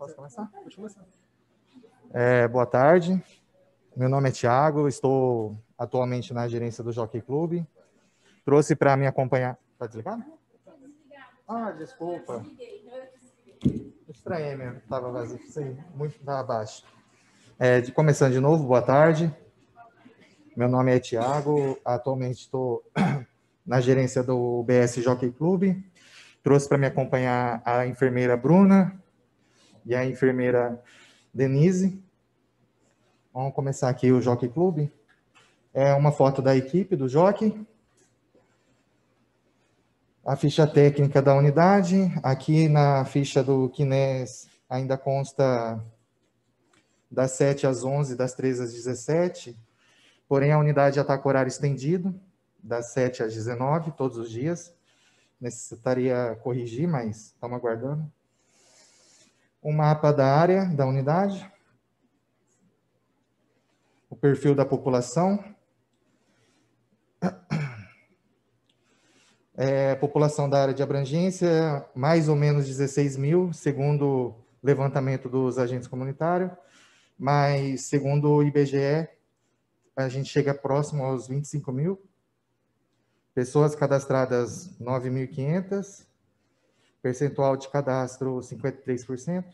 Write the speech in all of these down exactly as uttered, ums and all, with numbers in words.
Posso começar? Pode começar. É, boa tarde, meu nome é Thiago, estou atualmente na gerência do Jockey Club. Trouxe para me acompanhar... Tá desligado? Ah, desculpa. Estranhei mesmo, estava vazio, sim, muito abaixo. É, de, começando de novo, boa tarde. Meu nome é Thiago, atualmente estou na gerência do B S Jockey Club. Trouxe para me acompanhar a enfermeira Bruna e a enfermeira Denise. Vamos começar aqui o Jockey Club. É uma foto da equipe do Jockey. A ficha técnica da unidade. Aqui na ficha do Quinés ainda consta das sete às onze, das treze às dezessete. Porém, a unidade já está com horário estendido, das sete às dezenove, todos os dias. Necessitaria corrigir, mas estamos aguardando. O mapa da área da unidade. O perfil da população. É, população da área de abrangência, mais ou menos dezesseis mil, segundo o levantamento dos agentes comunitários, mas segundo o I B G E, a gente chega próximo aos vinte e cinco mil. Pessoas cadastradas, nove mil e quinhentas. Percentual de cadastro, cinquenta e três por cento.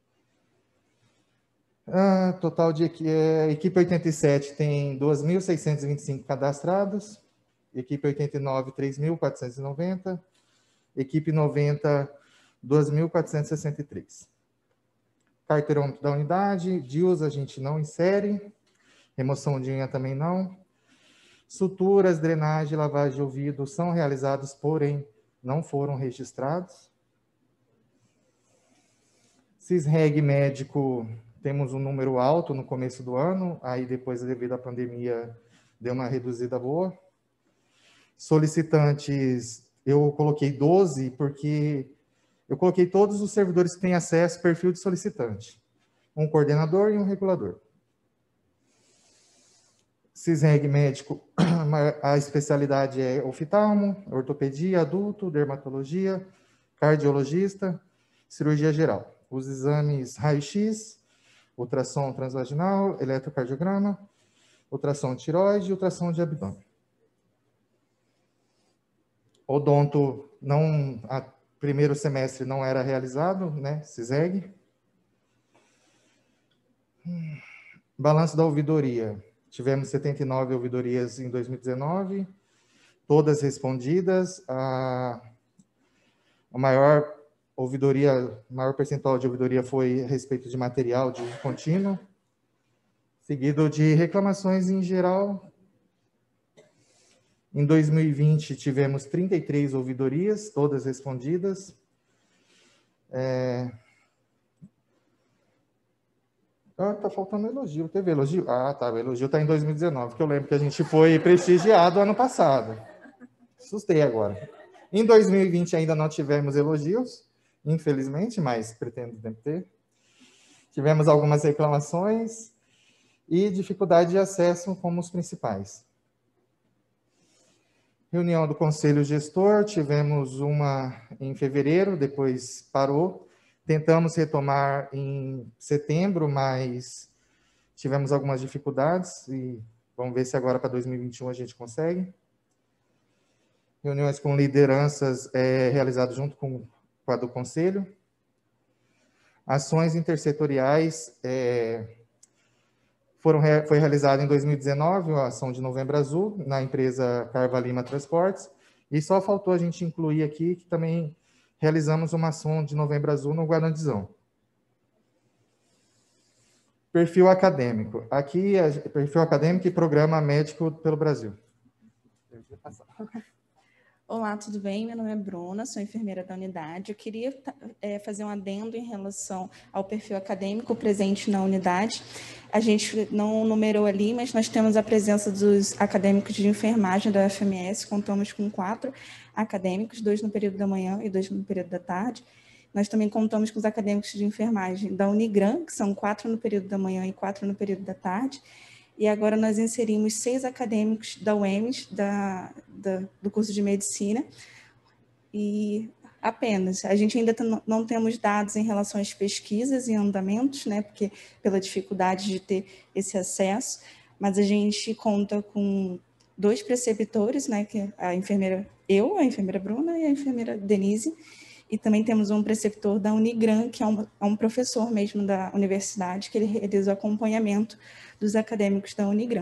Ah, total de é, equipe oitenta e sete tem dois mil seiscentos e vinte e cinco cadastrados. Equipe oitenta e nove, três mil quatrocentos e noventa. Equipe noventa, dois mil quatrocentos e sessenta e três. Carteirômetro da unidade. D I U S a gente não insere. Remoção de unha também não. Suturas, drenagem e lavagem de ouvido são realizados, porém não foram registrados. Cisreg médico, temos um número alto no começo do ano, aí depois, devido à pandemia, deu uma reduzida boa. Solicitantes, eu coloquei doze, porque eu coloquei todos os servidores que têm acesso ao perfil de solicitante. Um coordenador e um regulador. Cisreg médico, a especialidade é oftalmo, ortopedia, adulto, dermatologia, cardiologista, cirurgia geral. Os exames raio-x, ultrassom transvaginal, eletrocardiograma, ultrassom de tireoide e ultrassom de abdômen. Odonto, não, a primeiro semestre não era realizado, né, Cisreg. Hum, balanço da ouvidoria. Tivemos setenta e nove ouvidorias em dois mil e dezenove, todas respondidas. A, a maior ouvidoria, maior percentual de ouvidoria foi a respeito de material de uso contínuo, seguido de reclamações em geral. Em dois mil e vinte, tivemos trinta e três ouvidorias, todas respondidas. É... Ah, tá faltando elogio. Teve elogio? Ah, tá, o elogio está em dois mil e dezenove, que eu lembro que a gente foi prestigiado ano passado. Assustei agora. Em dois mil e vinte ainda não tivemos elogios, infelizmente, mas pretendo ter. Tivemos algumas reclamações e dificuldade de acesso como os principais. Reunião do Conselho Gestor, tivemos uma em fevereiro, depois parou. Tentamos retomar em setembro, mas tivemos algumas dificuldades e vamos ver se agora para dois mil e vinte e um a gente consegue. Reuniões com lideranças é, realizadas junto com, com a do Conselho. Ações intersetoriais, é, foram, foi realizada em dois mil e dezenove, a ação de Novembro Azul, na empresa Carva Lima Transportes, e só faltou a gente incluir aqui que também realizamos uma ação de Novembro Azul no Guarandizão. Perfil acadêmico. Aqui é perfil acadêmico e programa médico pelo Brasil. Olá, tudo bem? Meu nome é Bruna, sou enfermeira da unidade. Eu queria é, fazer um adendo em relação ao perfil acadêmico presente na unidade. A gente não numerou ali, mas nós temos a presença dos acadêmicos de enfermagem da U F M S. Contamos com quatro acadêmicos, dois no período da manhã e dois no período da tarde. Nós também contamos com os acadêmicos de enfermagem da Unigran, que são quatro no período da manhã e quatro no período da tarde. E agora nós inserimos seis acadêmicos da U E M S, da, da, do curso de medicina. E Apenas. A gente ainda não temos dados em relação às pesquisas e andamentos, né, porque pela dificuldade de ter esse acesso, mas a gente conta com dois preceptores, né, que é a enfermeira, eu, a enfermeira Bruna e a enfermeira Denise, e também temos um preceptor da Unigran, que é um, é um professor mesmo da universidade, que ele realiza o acompanhamento dos acadêmicos da Unigran.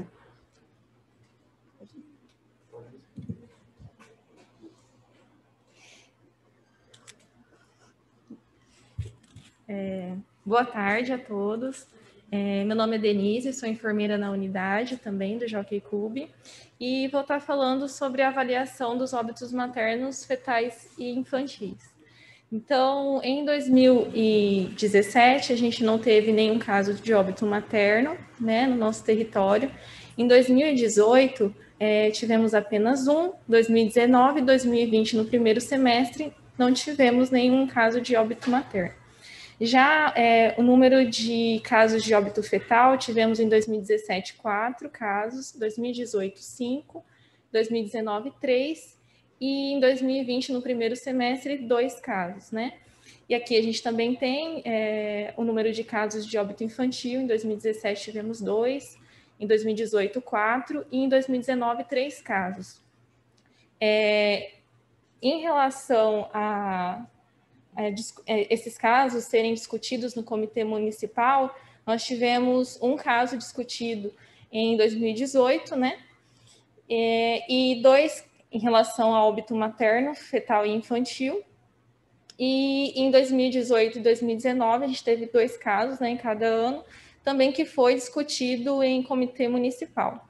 É, boa tarde a todos. É, meu nome é Denise, sou enfermeira na unidade também do Jockey Club e vou estar falando sobre a avaliação dos óbitos maternos, fetais e infantis. Então, em dois mil e dezessete, a gente não teve nenhum caso de óbito materno, né, no nosso território. Em dois mil e dezoito, é, tivemos apenas um. dois mil e dezenove e dois mil e vinte, no primeiro semestre, não tivemos nenhum caso de óbito materno. Já é, o número de casos de óbito fetal, tivemos em dois mil e dezessete quatro casos, dois mil e dezoito cinco, dois mil e dezenove três e em dois mil e vinte, no primeiro semestre, dois casos, né? E aqui a gente também tem é, o número de casos de óbito infantil. Em dois mil e dezessete tivemos dois, em dois mil e dezoito quatro e em dois mil e dezenove três casos. É, em relação a esses casos serem discutidos no comitê municipal, nós tivemos um caso discutido em dois mil e dezoito, né? E dois em relação ao óbito materno, fetal e infantil. E em dois mil e dezoito e dois mil e dezenove, a gente teve dois casos, né, em cada ano, também que foi discutido em comitê municipal.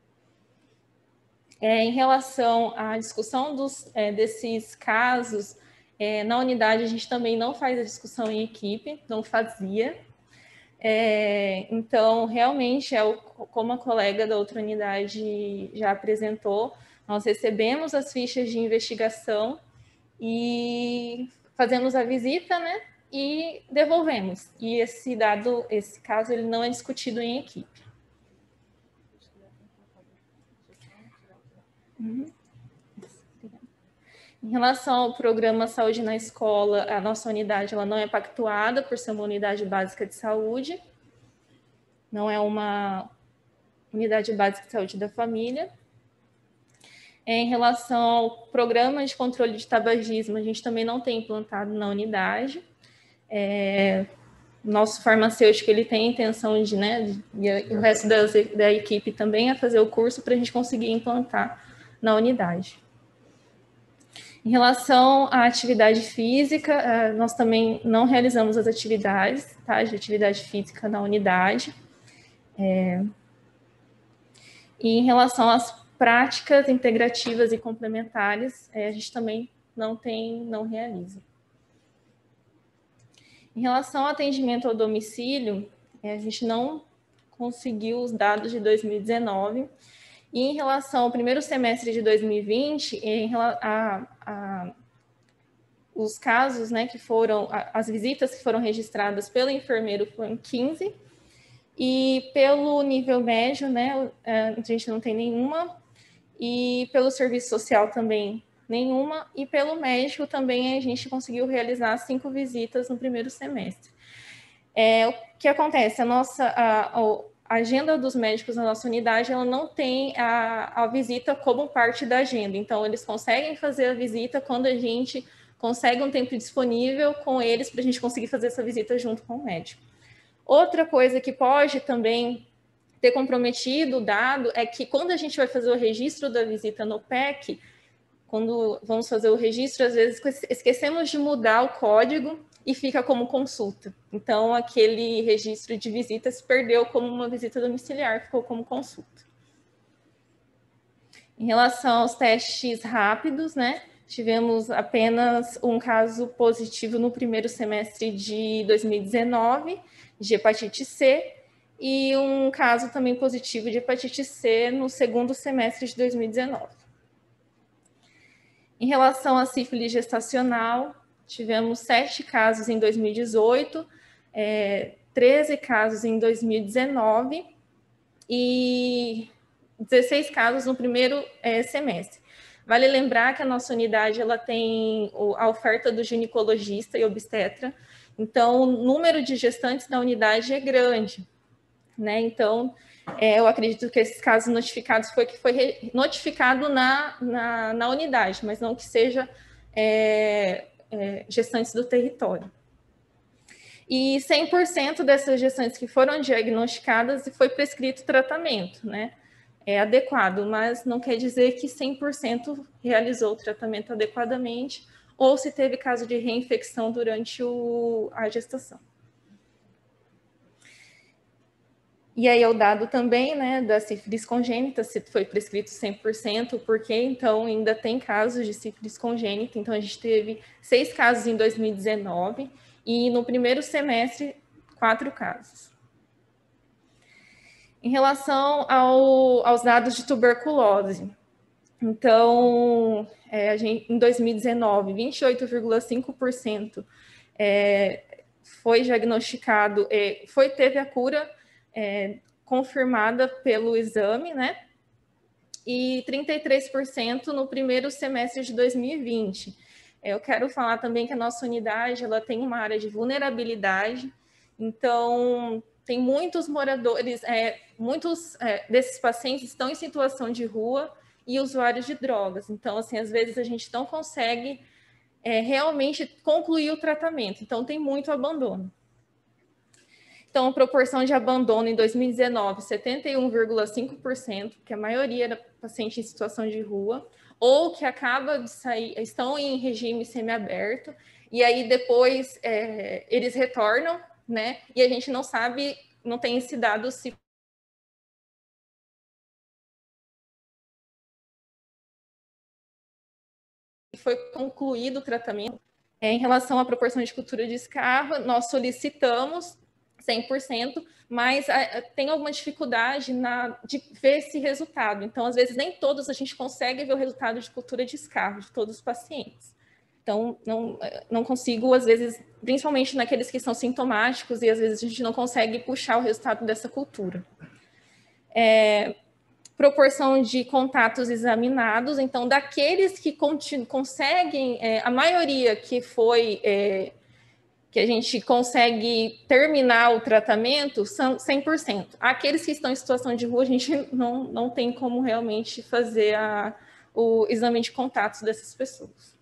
É, em relação à discussão dos, é, desses casos, É, na unidade, a gente também não faz a discussão em equipe, não fazia. É, então, realmente, é o, como a colega da outra unidade já apresentou, nós recebemos as fichas de investigação e fazemos a visita, né, e devolvemos. E esse dado, esse caso, ele não é discutido em equipe. Uhum. Em relação ao programa Saúde na Escola, a nossa unidade ela não é pactuada por ser uma unidade básica de saúde, não é uma unidade básica de saúde da família. Em relação ao programa de controle de tabagismo, a gente também não tem implantado na unidade. É, nosso farmacêutico ele tem a intenção de, né, e o resto das, da equipe também, a fazer o curso para a gente conseguir implantar na unidade. Em relação à atividade física, nós também não realizamos as atividades, tá, de atividade física na unidade. É... E em relação às práticas integrativas e complementares, a gente também não tem, não realiza. Em relação ao atendimento ao domicílio, a gente não conseguiu os dados de dois mil e dezenove. E em relação ao primeiro semestre de dois mil e vinte, em a, a, os casos, né, que foram, a, as visitas que foram registradas pelo enfermeiro foram quinze, e pelo nível médio, né, a gente não tem nenhuma, e pelo serviço social também nenhuma, e pelo médico também a gente conseguiu realizar cinco visitas no primeiro semestre. É, o que acontece? A nossa... A, a, A agenda dos médicos na nossa unidade, ela não tem a, a visita como parte da agenda. Então, eles conseguem fazer a visita quando a gente consegue um tempo disponível com eles para a gente conseguir fazer essa visita junto com o médico. Outra coisa que pode também ter comprometido o dado é que quando a gente vai fazer o registro da visita no P E C, quando vamos fazer o registro, às vezes esquecemos de mudar o código e fica como consulta. Então, aquele registro de visita se perdeu como uma visita domiciliar, ficou como consulta. Em relação aos testes rápidos, né, tivemos apenas um caso positivo no primeiro semestre de dois mil e dezenove, de hepatite C, e um caso também positivo de hepatite C no segundo semestre de dois mil e dezenove. Em relação à sífilis gestacional, tivemos sete casos em dois mil e dezoito, é, treze casos em dois mil e dezenove e dezesseis casos no primeiro é, semestre. Vale lembrar que a nossa unidade ela tem a oferta do ginecologista e obstetra, então o número de gestantes da unidade é grande, né? Então, é, eu acredito que esses casos notificados foi que foi notificado na, na, na unidade, mas não que seja é, é, gestantes do território. E cem por cento dessas gestantes que foram diagnosticadas e foi prescrito tratamento, né? É adequado, mas não quer dizer que cem por cento realizou o tratamento adequadamente ou se teve caso de reinfecção durante o, a gestação. E aí é o dado também, né, da sífilis congênita, se foi prescrito cem por cento, porque então ainda tem casos de sífilis congênita. Então a gente teve seis casos em dois mil e dezenove e no primeiro semestre, quatro casos. Em relação ao, aos dados de tuberculose, então, é, a gente, em dois mil e dezenove, vinte e oito vírgula cinco por cento é, foi diagnosticado, é, foi, teve a cura é, confirmada pelo exame, né? E trinta e três por cento no primeiro semestre de dois mil e vinte. É, eu quero falar também que a nossa unidade ela tem uma área de vulnerabilidade, então tem muitos moradores, é, muitos é, desses pacientes estão em situação de rua e usuários de drogas. Então, assim, às vezes a gente não consegue é, realmente concluir o tratamento. Então, tem muito abandono. Então, a proporção de abandono em dois mil e dezenove, setenta e um vírgula cinco por cento, que a maioria era paciente em situação de rua, ou que acaba de sair, estão em regime semiaberto, e aí depois é, eles retornam, né? E a gente não sabe, não tem esse dado se foi concluído o tratamento. É, em relação à proporção de cultura de escarro, nós solicitamos cem por cento, mas a, tem alguma dificuldade na, de ver esse resultado. Então, às vezes, nem todos a gente consegue ver o resultado de cultura de escarro de todos os pacientes. Então, não, não consigo, às vezes, principalmente naqueles que são sintomáticos, e às vezes a gente não consegue puxar o resultado dessa cultura. É, proporção de contatos examinados, então, daqueles que conseguem, é, a maioria que foi, é, que a gente consegue terminar o tratamento, são cem por cento. Aqueles que estão em situação de rua, a gente não, não tem como realmente fazer a, o exame de contatos dessas pessoas.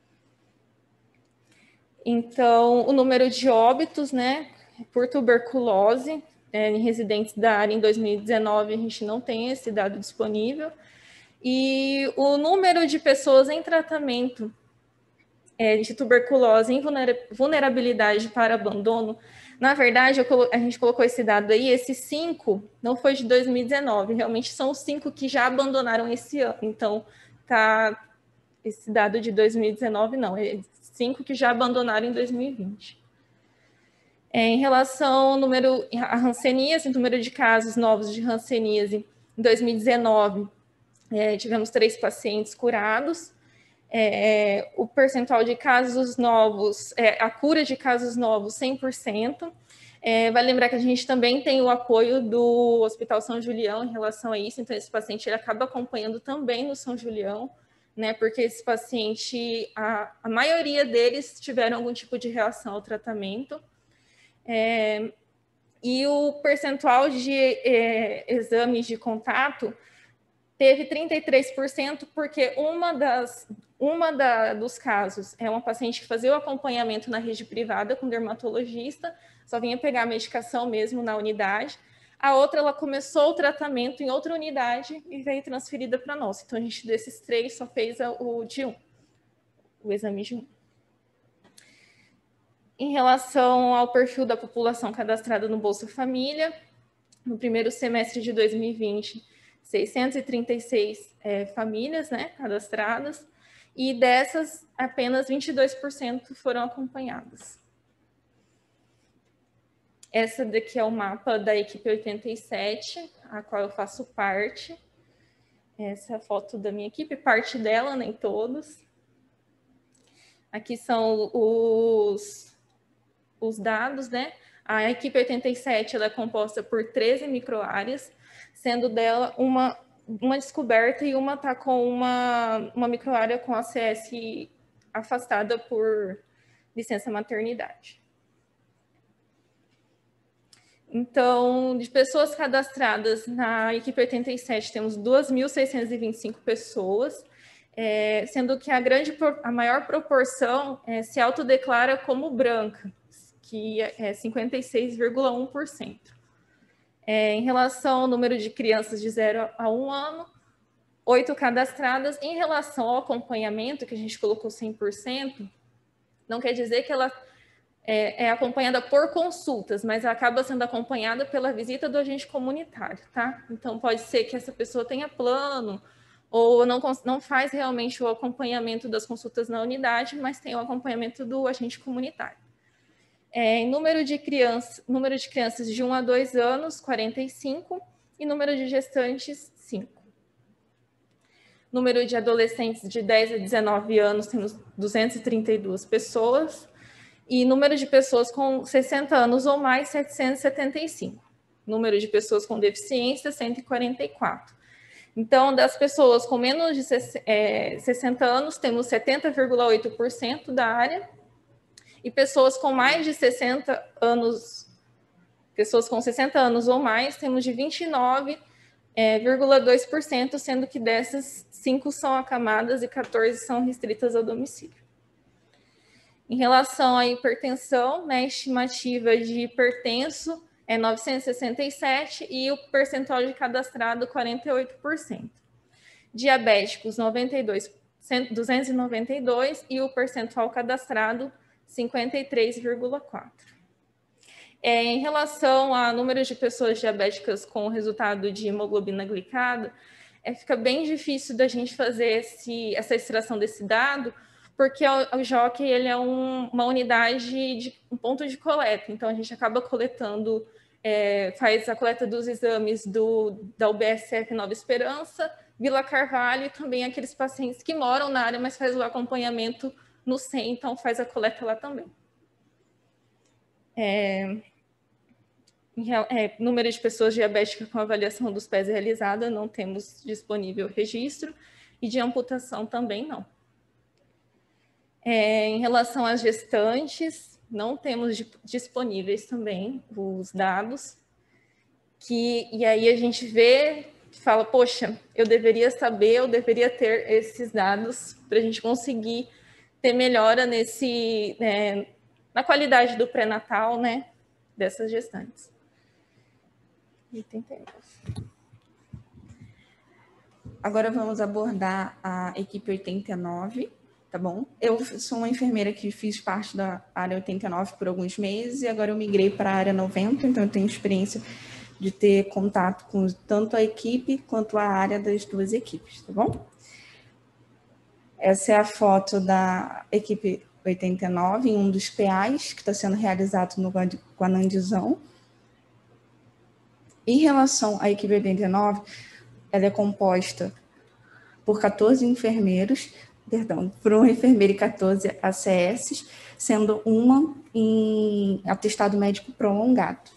Então, o número de óbitos, né, por tuberculose, é, em residentes da área em dois mil e dezenove, a gente não tem esse dado disponível. E o número de pessoas em tratamento é, de tuberculose em vulnerabilidade para abandono, na verdade, eu, a gente colocou esse dado aí, esses cinco não foi de dois mil e dezenove, realmente são os cinco que já abandonaram esse ano. Então, tá, esse dado de dois mil e dezenove não, é cinco que já abandonaram em dois mil e vinte. É, em relação ao número a hanseníase, o número de casos novos de hanseníase, em dois mil e dezenove, é, tivemos três pacientes curados. É, o percentual de casos novos, é, a cura de casos novos, cem por cento. É, vai lembrar que a gente também tem o apoio do Hospital São Julião em relação a isso, então esse paciente ele acaba acompanhando também no São Julião, né, porque esse paciente, a, a maioria deles tiveram algum tipo de reação ao tratamento. É, e o percentual de é, exames de contato teve trinta e três por cento, porque uma das, uma da, dos casos é uma paciente que fazia o acompanhamento na rede privada com dermatologista, só vinha pegar a medicação mesmo na unidade. A outra, ela começou o tratamento em outra unidade e veio transferida para nós. Então, a gente, desses três, só fez o de um, o exame de um. Em relação ao perfil da população cadastrada no Bolsa Família, no primeiro semestre de dois mil e vinte, seiscentas e trinta e seis é, famílias, né, cadastradas, e dessas, apenas vinte e dois por cento foram acompanhadas. Essa daqui é o mapa da equipe oitenta e sete, a qual eu faço parte. Essa é a foto da minha equipe, parte dela, nem todos. Aqui são os, os dados, né? A equipe oitenta e sete ela é composta por treze microáreas, sendo dela uma, uma descoberta e uma está com uma, uma microárea com A C S afastada por licença maternidade. Então, de pessoas cadastradas na equipe oitenta e sete, temos duas mil seiscentas e vinte e cinco pessoas, é, sendo que a, grande, a maior proporção é, se autodeclara como branca, que é cinquenta e seis vírgula um por cento. É, em relação ao número de crianças de zero a um ano, oito cadastradas. Em relação ao acompanhamento, que a gente colocou cem por cento, não quer dizer que ela é, é acompanhada por consultas, mas ela acaba sendo acompanhada pela visita do agente comunitário, tá? Então, pode ser que essa pessoa tenha plano, ou não, não faz realmente o acompanhamento das consultas na unidade, mas tem o acompanhamento do agente comunitário. É, em número de, criança, número de crianças de um a dois anos, quarenta e cinco, e número de gestantes, cinco. Número de adolescentes de dez a dezenove anos, temos duzentas e trinta e duas pessoas, e número de pessoas com sessenta anos ou mais, setecentos e setenta e cinco. Número de pessoas com deficiência, cento e quarenta e quatro. Então, das pessoas com menos de sessenta anos, temos setenta vírgula oito por cento da área, e pessoas com mais de sessenta anos, pessoas com sessenta anos ou mais, temos de vinte e nove vírgula dois por cento, sendo que dessas, cinco são acamadas e quatorze são restritas ao domicílio. Em relação à hipertensão, né, a estimativa de hipertenso é novecentos e sessenta e sete e o percentual de cadastrado quarenta e oito por cento. Diabéticos, noventa e dois, duzentos e noventa e dois e o percentual cadastrado cinquenta e três vírgula quatro. É, em relação a número de pessoas diabéticas com resultado de hemoglobina glicada, é, fica bem difícil da gente fazer esse, essa extração desse dado, porque o, o Jockey ele é um, uma unidade, de um ponto de coleta, então a gente acaba coletando, é, faz a coleta dos exames do, da U B S F Nova Esperança, Vila Carvalho e também aqueles pacientes que moram na área, mas faz o acompanhamento no C E M, então faz a coleta lá também. É, é, número de pessoas diabéticas com avaliação dos pés realizada, não temos disponível registro, e de amputação também não. É, em relação às gestantes, não temos disponíveis também os dados, que, e aí a gente vê, fala, poxa, eu deveria saber, eu deveria ter esses dados para a gente conseguir ter melhora nesse, né, na qualidade do pré-natal, né, dessas gestantes. Agora vamos abordar a equipe oitenta e nove, tá bom? Eu sou uma enfermeira que fiz parte da área oitenta e nove por alguns meses e agora eu migrei para a área noventa, então eu tenho experiência de ter contato com tanto a equipe quanto a área das duas equipes, tá bom? Essa é a foto da equipe oitenta e nove em um dos P As que está sendo realizado no Guanandizão. Em relação à equipe oitenta e nove, ela é composta por quatorze enfermeiros, perdão, por uma enfermeira e quatorze A C S, sendo uma em atestado médico prolongado.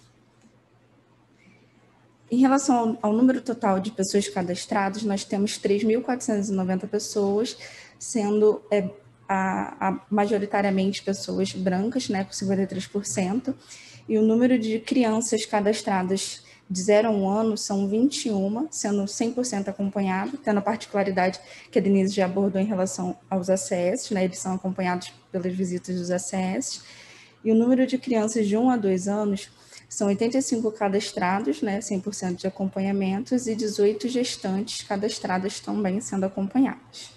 Em relação ao, ao número total de pessoas cadastradas, nós temos três mil quatrocentas e noventa pessoas, sendo é, a, a, majoritariamente pessoas brancas, né, com cinquenta e três por cento, e o número de crianças cadastradas de zero a um ano são vinte e uma, sendo cem por cento acompanhado, tendo a particularidade que a Denise já abordou em relação aos A C S, né, eles são acompanhados pelas visitas dos A C S, e o número de crianças de um a dois anos são oitenta e cinco cadastrados, né, cem por cento de acompanhamentos, e dezoito gestantes cadastradas também sendo acompanhadas.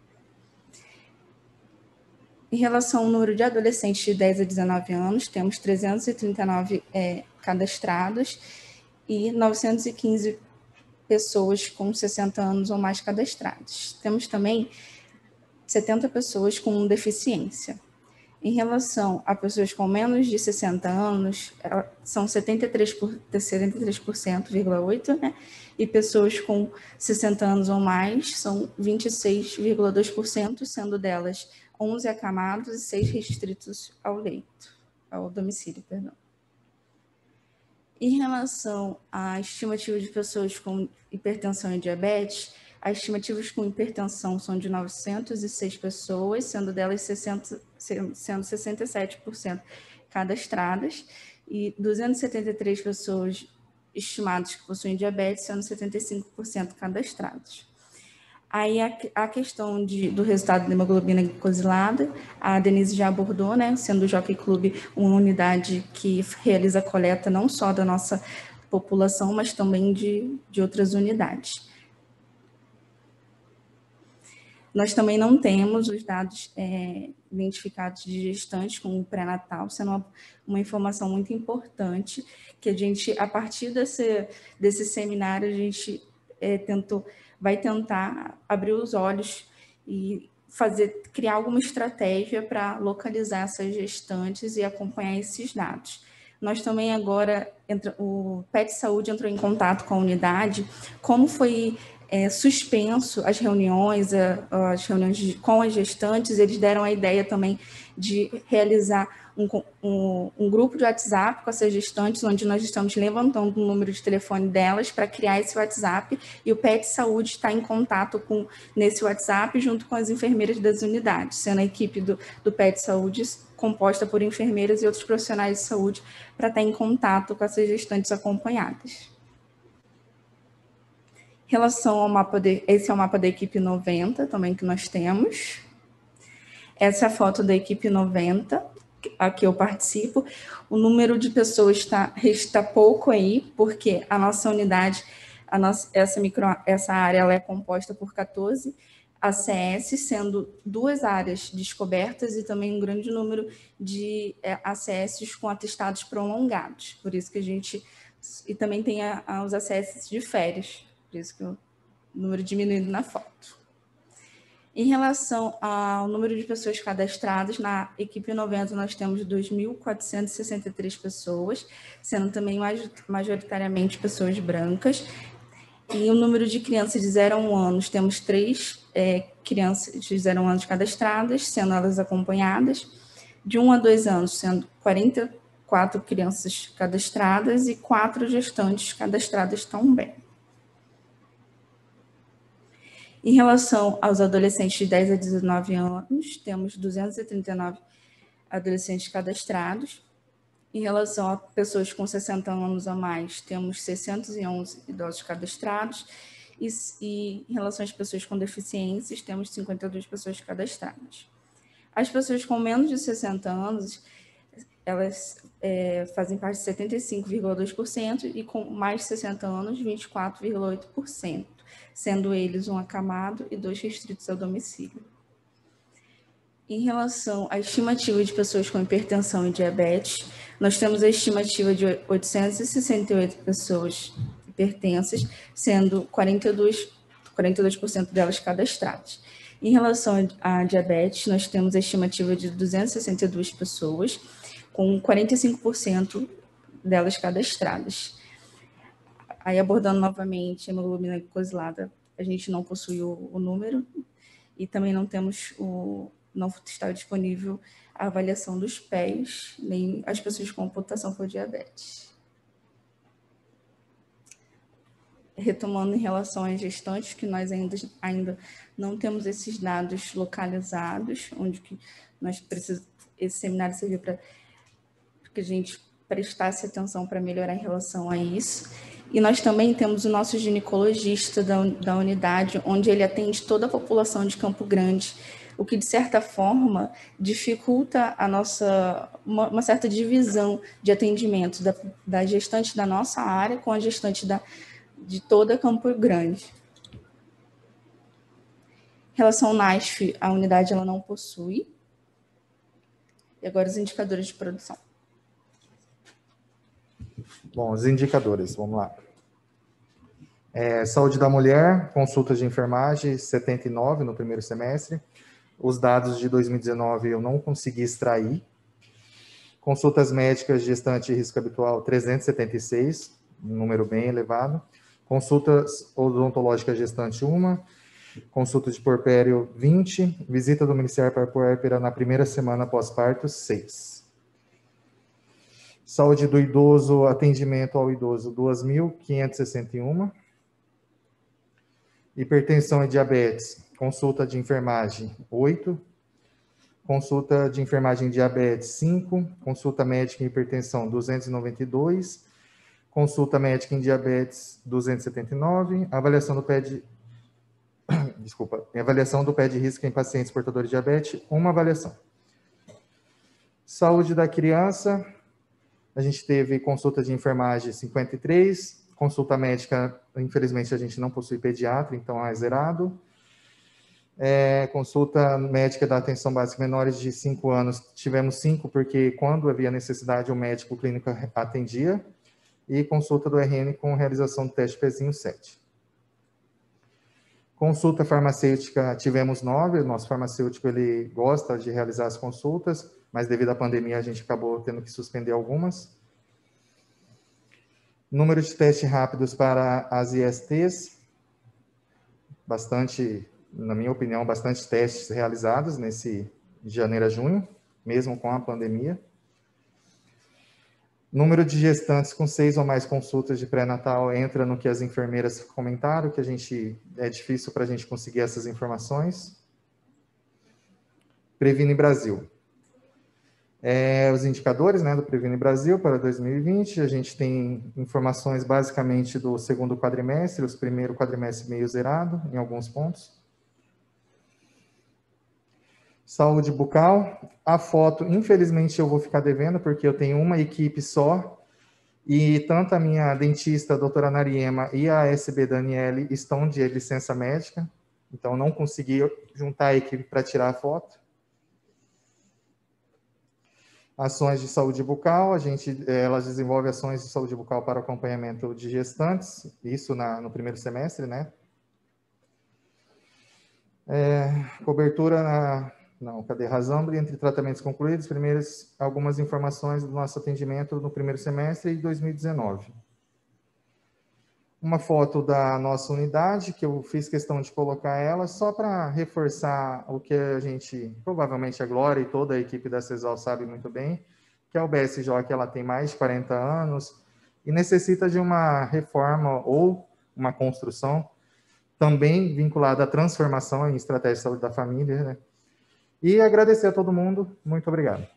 Em relação ao número de adolescentes de dez a dezenove anos, temos trezentos e trinta e nove é, cadastrados e novecentas e quinze pessoas com sessenta anos ou mais cadastradas. Temos também setenta pessoas com deficiência. Em relação a pessoas com menos de sessenta anos, são setenta e três por cento, vírgula oito, né? E pessoas com sessenta anos ou mais são vinte e seis vírgula dois por cento, sendo delas onze acamados e seis restritos ao leito, ao domicílio, perdão. Em relação à estimativa de pessoas com hipertensão e diabetes, as estimativas com hipertensão são de novecentas e seis pessoas, sendo delas sessenta, sendo sessenta e sete por cento cadastradas, e duzentas e setenta e três pessoas estimadas que possuem diabetes, sendo setenta e cinco por cento cadastradas. Aí a, a questão de, do resultado da hemoglobina glicosilada, a Denise já abordou, né, sendo o Jockey Club uma unidade que realiza a coleta não só da nossa população, mas também de, de outras unidades. Nós também não temos os dados é, identificados de gestantes com o pré-natal, sendo uma, uma informação muito importante, que a gente, a partir desse, desse seminário, a gente é, tentou, vai tentar abrir os olhos e fazer, criar alguma estratégia para localizar essas gestantes e acompanhar esses dados. Nós também agora, entra, o P E T Saúde entrou em contato com a unidade, como foi é, suspenso as reuniões, as reuniões de, com as gestantes, eles deram a ideia também de realizar um, um, um grupo de WhatsApp com essas gestantes, onde nós estamos levantando o número de telefone delas para criar esse WhatsApp, e o P E T Saúde está em contato com, nesse WhatsApp junto com as enfermeiras das unidades, sendo a equipe do, do P E T Saúde composta por enfermeiras e outros profissionais de saúde para estar em contato com essas gestantes acompanhadas. Em relação ao mapa, de, esse é o mapa da equipe noventa também que nós temos. Essa é a foto da equipe noventa, a que eu participo. O número de pessoas está, está pouco aí, porque a nossa unidade, a nossa, essa, micro, essa área ela é composta por quatorze A C S, sendo duas áreas descobertas e também um grande número de é, A C S com atestados prolongados. Por isso que a gente... E também tem a, a, os A C S de férias, por isso que o número diminuindo na foto. Em relação ao número de pessoas cadastradas, na equipe noventa nós temos dois mil quatrocentas e sessenta e três pessoas, sendo também majoritariamente pessoas brancas. E o número de crianças de zero a um anos, temos três é, crianças de zero a um anos cadastradas, sendo elas acompanhadas. De um a dois anos, sendo quarenta e quatro crianças cadastradas e quatro gestantes cadastradas também. Em relação aos adolescentes de dez a dezenove anos, temos duzentos e trinta e nove adolescentes cadastrados. Em relação a pessoas com sessenta anos a mais, temos seiscentos e onze idosos cadastrados. E, e em relação às pessoas com deficiências, temos cinquenta e duas pessoas cadastradas. As pessoas com menos de sessenta anos, elas é, fazem parte de setenta e cinco vírgula dois por cento e com mais de sessenta anos, vinte e quatro vírgula oito por cento. Sendo eles um acamado e dois restritos ao domicílio. Em relação à estimativa de pessoas com hipertensão e diabetes, nós temos a estimativa de oitocentas e sessenta e oito pessoas hipertensas, sendo quarenta e dois por cento delas cadastradas. Em relação à diabetes, nós temos a estimativa de duzentas e sessenta e duas pessoas, com quarenta e cinco por cento delas cadastradas. Aí, abordando novamente a hemoglobina glicosilada, a gente não possui o, o número e também não temos o... não está disponível a avaliação dos pés, nem as pessoas com computação por diabetes. Retomando em relação às gestantes, que nós ainda, ainda não temos esses dados localizados, onde que nós precisamos, esse seminário serviu para que a gente prestasse atenção para melhorar em relação a isso. E nós também temos o nosso ginecologista da, da unidade, onde ele atende toda a população de Campo Grande, o que, de certa forma, dificulta a nossa, uma, uma certa divisão de atendimento da, da gestante da nossa área com a gestante da, de toda Campo Grande. Em relação ao N A S F, a unidade ela não possui. E agora os indicadores de produção. Bom, os indicadores, vamos lá. É, saúde da mulher, consultas de enfermagem, setenta e nove no primeiro semestre. Os dados de dois mil e dezenove eu não consegui extrair. Consultas médicas, gestante e risco habitual, trezentos e setenta e seis, um número bem elevado. Consultas odontológicas gestante, uma. Consulta de porpério, vinte. Visita domiciliar para puérpera na primeira semana pós-parto, seis. Saúde do idoso, atendimento ao idoso, duas mil quinhentas e sessenta e uma. Hipertensão e diabetes, consulta de enfermagem, oito. Consulta de enfermagem e diabetes, cinco. Consulta médica em hipertensão, duzentos e noventa e dois. Consulta médica em diabetes, duzentos e setenta e nove. Avaliação do pé de... Desculpa. Avaliação do pé de risco em pacientes portadores de diabetes, uma avaliação. Saúde da criança, a gente teve consulta de enfermagem, cinquenta e três. Consulta médica, infelizmente, a gente não possui pediatra, então é zerado. É, consulta médica da atenção básica menores de cinco anos, tivemos cinco, porque quando havia necessidade, o médico clínico atendia. E consulta do R N com realização do teste pezinho, sete. Consulta farmacêutica, tivemos nove. O nosso farmacêutico, ele gosta de realizar as consultas, mas devido à pandemia, a gente acabou tendo que suspender algumas. Número de testes rápidos para as I S Ts, bastante, na minha opinião, bastante testes realizados nesse de janeiro a junho, mesmo com a pandemia. Número de gestantes com seis ou mais consultas de pré-natal entra no que as enfermeiras comentaram, que a gente, é difícil para a gente conseguir essas informações. Previne Brasil. É, os indicadores, né, do Previne Brasil para dois mil e vinte, a gente tem informações basicamente do segundo quadrimestre, os primeiro quadrimestre meio zerado, em alguns pontos. Saúde bucal. A foto, infelizmente, eu vou ficar devendo, porque eu tenho uma equipe só, e tanto a minha dentista, a doutora Nariema, e a S B Daniele estão de licença médica, então não consegui juntar a equipe para tirar a foto. Ações de saúde bucal, a gente, elas desenvolvem ações de saúde bucal para acompanhamento de gestantes, isso na, no primeiro semestre, né? É, cobertura na... Não, cadê? Razão entre tratamentos concluídos, primeiras algumas informações do nosso atendimento no primeiro semestre de dois mil e dezenove. Uma foto da nossa unidade, que eu fiz questão de colocar ela, só para reforçar o que a gente, provavelmente a Glória e toda a equipe da CESAL sabe muito bem, que a U B S J, que ela tem mais de quarenta anos e necessita de uma reforma ou uma construção, também vinculada à transformação em estratégia de saúde da família, né? E agradecer a todo mundo. Muito obrigado.